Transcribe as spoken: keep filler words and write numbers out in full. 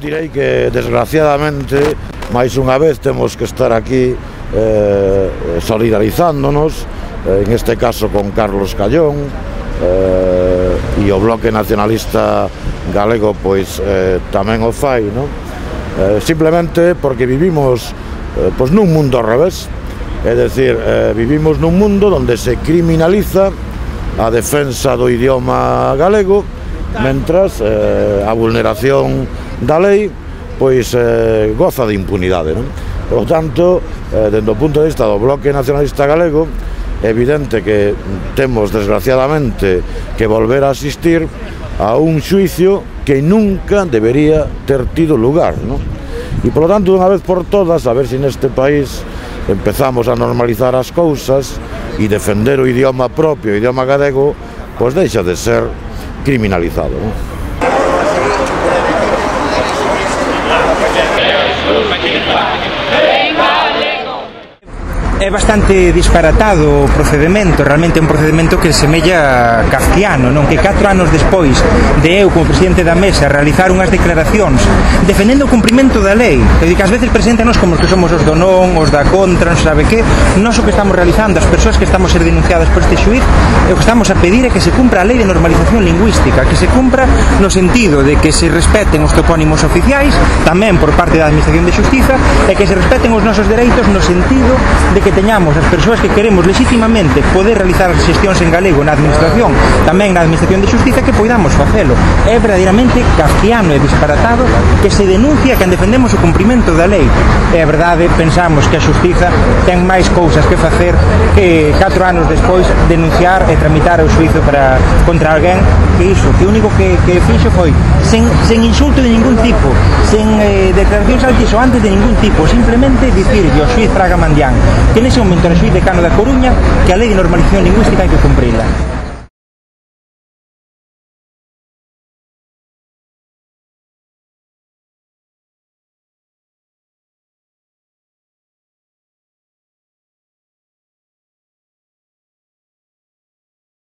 direi que desgraciadamente máis unha vez temos que estar aquí eh, solidarizándonos, eh, en este caso con Carlos Callón, eh, e o Bloque Nacionalista Galego pois eh, tamén o fai, non? Eh, simplemente porque vivimos eh, pois nun mundo ao revés, é dicir, eh, vivimos nun mundo onde se criminaliza a defensa do idioma galego, mentras eh, a vulneración da lei pois eh, goza de impunidade, non? Por tanto, eh, dende o punto de vista do Bloque Nacionalista Galego, é evidente que temos desgraciadamente que volver a asistir a un xuicio que nunca debería ter tido lugar, non? E polo tanto, unha vez por todas, a ver se neste país empezamos a normalizar as cousas e defender o idioma propio, o idioma galego, pois deixa de ser criminalizado, non? É bastante disparatado o procedimento, realmente é un procedimento que semella kafkiano, non? Que catro anos despois de eu como presidente da mesa realizar unhas declaracións defendendo o cumprimento da lei, que ás veces preséntanos como que somos os do non, os da contra, non sabe que, nós o que estamos realizando, as persoas que estamos ser denunciadas por este xuiz, o que estamos a pedir é que se cumpra a lei de normalización lingüística, que se cumpra no sentido de que se respeten os topónimos oficiais, tamén por parte da Administración de Xustiza, e que se respeten os nosos dereitos no sentido de que que teñamos as persoas que queremos legitimamente poder realizar as xestións en galego na administración, tamén na Administración de Xustiza, que poidamos facelo. É verdadeiramente kafkiano e disparatado que se denuncia que defendemos o cumprimento da lei. E a verdade, pensamos que a Xustiza ten máis cousas que facer que catro anos despois denunciar e tramitar o xuizo para contra alguén que iso, que o único que, que fixo foi sen, sen insulto de ningún tipo, sen eh, declaracións altisonantes de ningún tipo, simplemente dicirlle ao xuiz Fraga Mandián que nese momento era xuiz decano da Coruña que a lei de normalización lingüística hai que cumprila.